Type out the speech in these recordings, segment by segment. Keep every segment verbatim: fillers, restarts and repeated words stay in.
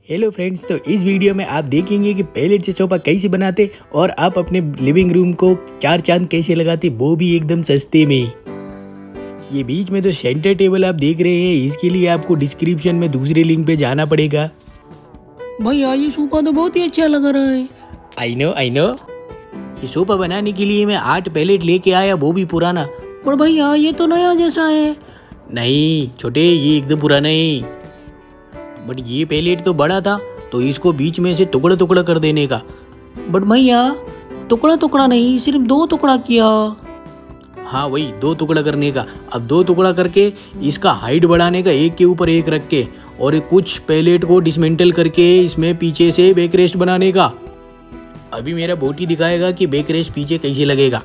Hello friends, तो इस video में आप देखेंगे कि पैलेट से सोफा कैसे बनाते और आप अपने लिविंग रूम को चार चांद कैसे लगाते, वो भी एकदम सस्ते में। ये बीच में तो सेंटर टेबल आप देख रहे हैं, इसके लिए आपको डिस्क्रिप्शन में दूसरे लिंक पे जाना पड़ेगा। भैया ये सोफा तो बहुत ही अच्छा लग रहा है। आई नो आई नो ये सोफा बनाने के लिए मैं आठ पैलेट लेके आया, वो भी पुराना। पर भैया ये तो नया जैसा है। नहीं छोटे, ये एकदम पुराना है। बट ये पैलेट तो बड़ा था, तो इसको बीच में से टुकड़ा टुकड़ा कर देने का। बट भैया टुकड़ा टुकड़ा नहीं, सिर्फ दो टुकड़ा किया। हाँ वही दो टुकड़ा करने का। अब दो टुकड़ा करके इसका हाइट बढ़ाने का, एक के ऊपर एक रख के, और कुछ पैलेट को डिसमेंटल करके इसमें पीछे से बैक रेस्ट बनाने का। अभी मेरा बोटी दिखाएगा कि बैक रेस्ट पीछे कैसे लगेगा।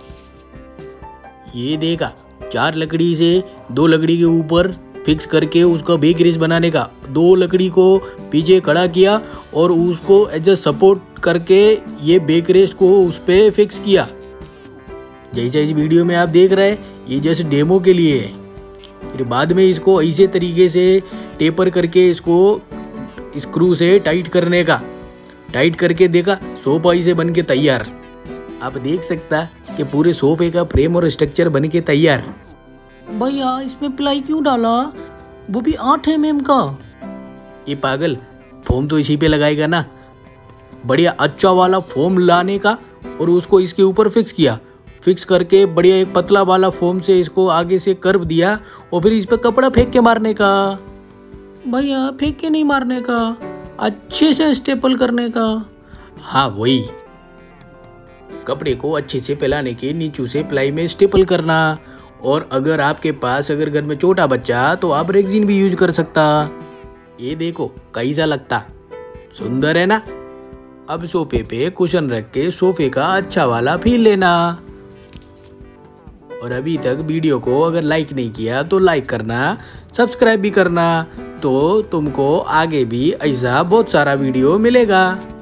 ये देखा, चार लकड़ी से दो लकड़ी के ऊपर फिक्स करके उसका बैक रेस्ट बनाने का। दो लकड़ी को पीछे खड़ा किया और उसको एज अ सपोर्ट करके ये बैक रेस्ट को उस पर फिक्स किया। जैसा इस वीडियो में आप देख रहे हैं, ये जस्ट डेमो के लिए है। फिर बाद में इसको ऐसे तरीके से टेपर करके इसको स्क्रू से टाइट करने का। टाइट करके देखा, सोफा ऐसे बन के तैयार। आप देख सकता कि पूरे सोफे का फ्रेम और स्ट्रक्चर बन के तैयार। भैया इसमें प्लाई क्यों डाला, वो भी आठ एम एम का? ये पागल, फोम तो इसी पे लगाएगा ना। बढ़िया अच्छा वाला फोम लाने का और उसको इसके ऊपर फिक्स किया। फिक्स करके बढ़िया एक पतला वाला फोम से इसको आगे से कर्व दिया और फिर इस पर कपड़ा फेंक के मारने का। भैया फेंक के नहीं मारने का, अच्छे से स्टेपल करने का। हाँ वही, कपड़े को अच्छे से फैलाने के नीचे से प्लाई में स्टेपल करना। और अगर आपके पास अगर घर में छोटा बच्चा, तो आप रेक्सिन भी यूज कर सकता। ये देखो कैसा लगता, सुंदर है ना। अब सोफे पे कुशन रख के सोफे का अच्छा वाला फील लेना। और अभी तक वीडियो को अगर लाइक नहीं किया तो लाइक करना, सब्सक्राइब भी करना, तो तुमको आगे भी ऐसा बहुत सारा वीडियो मिलेगा।